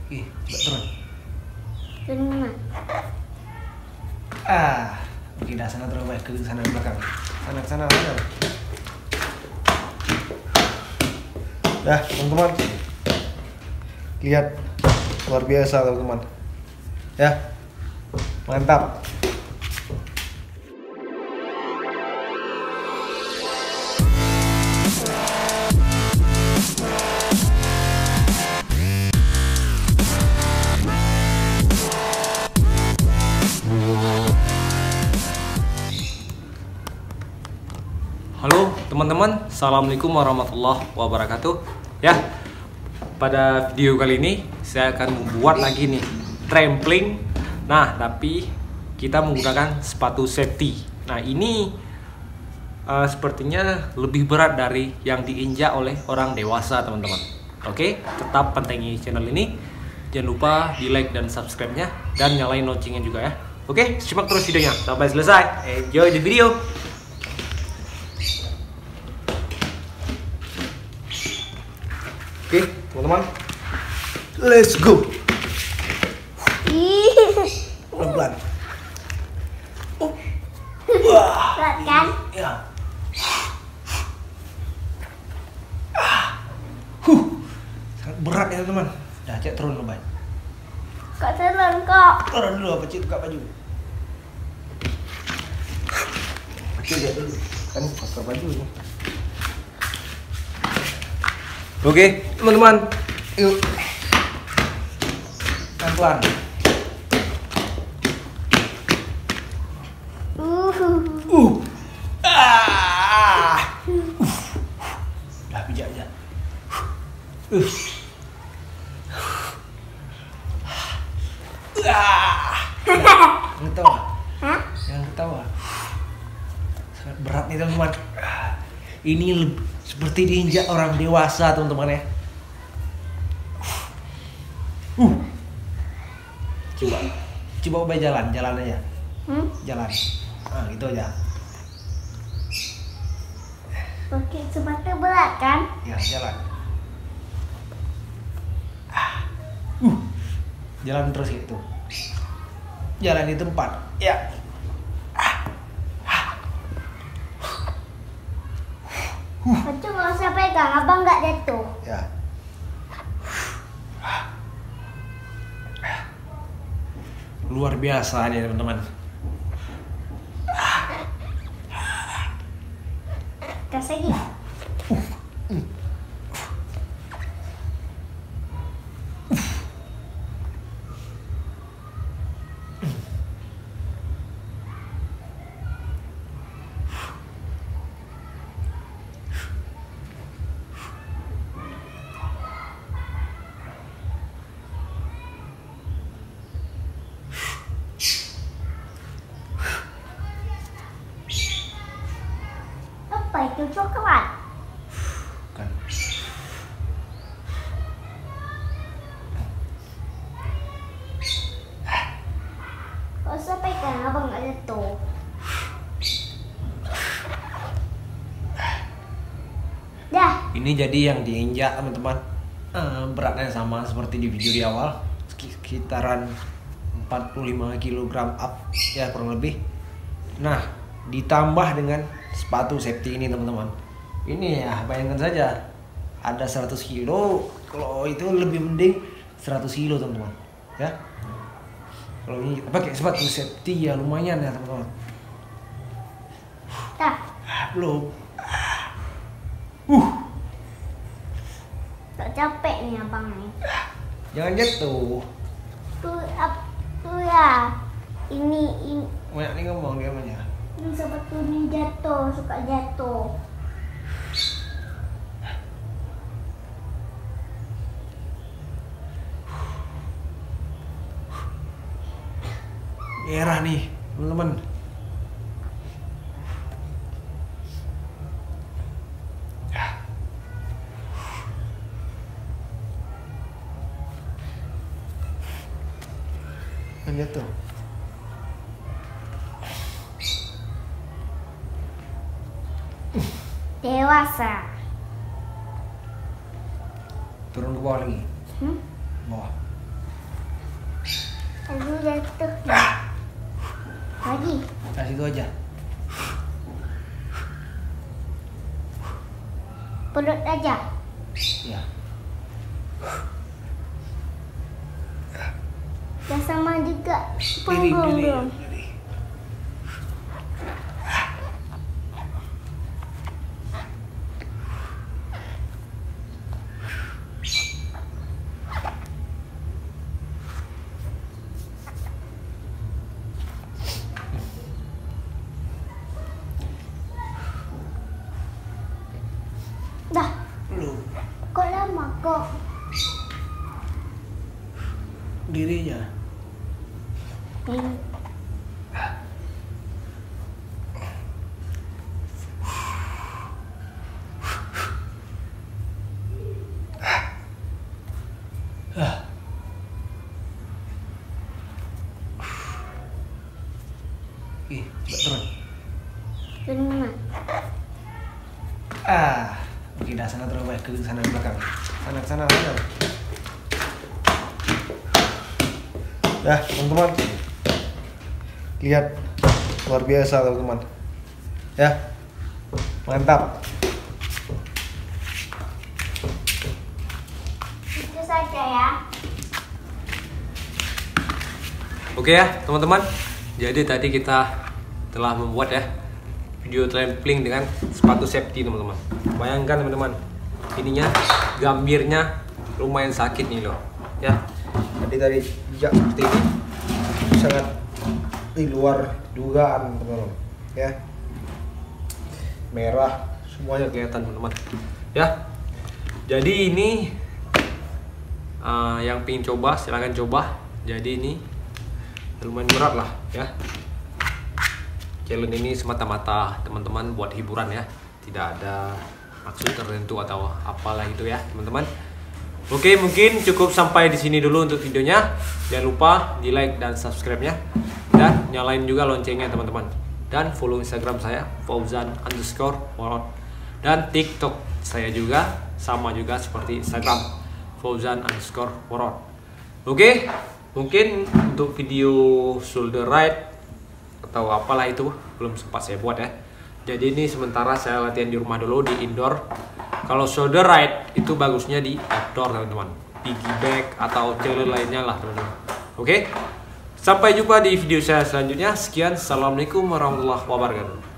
Coba turun. Turun mana? Oke, dah sana terus baik ke sana belakang. Sana ke sana. Dah, teman-teman. Lihat luar biasa, teman-teman. Ya. Mantap. Halo teman-teman, assalamualaikum warahmatullahi wabarakatuh. Ya, pada video kali ini saya akan membuat lagi nih trampling. Nah, tapi kita menggunakan sepatu safety. Nah, ini sepertinya lebih berat dari yang diinjak oleh orang dewasa, teman-teman. Oke, tetap pantengin channel ini. Jangan lupa di like dan subscribe-nya dan nyalain loncengnya juga ya. Oke, simak terus videonya sampai selesai. Enjoy the video. Oke, teman-teman. Let's go. Pelan-pelan. Berat kan? Ya. Sangat berat ya, teman. Dah, cek turun lo, Bay. Kok turun kok? Turun dulu, apa cek buka baju. Cek lihat dulu. Kan pakai baju nih. Oke, teman-teman. Yuk. Pelan-pelan. Dah pijak aja. Yang ketawa. Hah? Yang ketawa. Sangat berat nih, teman-teman. Ini seperti diinjak orang dewasa, teman-teman ya. Coba ubah jalan aja. Jalan. Gitu aja. Pakai sepatu berat kan? Ya, jalan. Jalan terus gitu. Jalan di tempat. Ya. Pacu nggak usah pegang, abang nggak jatuh. Ya. Luar biasa nih, teman-teman. Kasih lagi. Apa itu coklat? Kan. Nggak usah pegang, abang nggak jatuh. Dah. Ini jadi yang diinjak, teman-teman. Beratnya sama seperti di video di awal, sekitaran 45 kg up ya, kurang lebih. Nah, ditambah dengan sepatu safety ini, teman-teman. Ini ya, bayangkan saja ada 100 kilo, kalau itu lebih mending 100 kilo, teman-teman. Ya. Kalau ini pakai sepatu safety ya lumayan ya, teman-teman. Dah. Belum. Tak capek nih abang nih. Jangan jatuh. Tuh ya. Ini Banyak nih ngomong dia namanya. sepatu ini jatuh, suka jatuh. Merah nih, teman-teman. Kan jatuh. Dewasa. Turun ke bawah lagi. Hmm? Bawah. Aduh, jatuh. Lagi. Kasih itu aja. Perut aja. Ya. Dah sama juga. Diri, Punggung diri, belum. diri. Dah. Belum. Kok lama kok? Dirinya. Ini. Ih, turun. Turun mana? Oke, dah sana terus baik ke sana belakang. Sana ke sana sana. Ya, teman-teman. Lihat luar biasa teman-teman. Ya. Mantap. Itu saja ya. Oke ya teman-teman, jadi tadi kita telah membuat ya video trampling dengan sepatu safety teman-teman. Bayangkan teman-teman, ininya gambirnya lumayan sakit nih loh ya. Jadi dari jejak seperti ini sangat di luar dugaan teman-teman ya. Merah Semuanya kelihatan teman-teman ya. Jadi ini yang pengen coba silahkan coba. Jadi ini lumayan berat lah ya. Challenge ini semata-mata teman-teman buat hiburan ya, tidak ada maksud tertentu atau apalah itu ya teman-teman. Oke, mungkin cukup sampai di sini dulu untuk videonya. Jangan lupa di like dan subscribe-nya, dan nyalain juga loncengnya teman-teman. Dan follow Instagram saya Fauzan_World, dan TikTok saya juga sama juga seperti Instagram Fauzan_World. Oke, mungkin untuk video shoulder ride atau apalah itu belum sempat saya buat ya. Jadi ini sementara saya latihan di rumah dulu di indoor. Kalau shoulder ride itu bagusnya di outdoor teman-teman, piggyback atau challenge lainnya lah teman-teman. Oke, sampai jumpa di video saya selanjutnya. Sekian, assalamualaikum warahmatullahi wabarakatuh.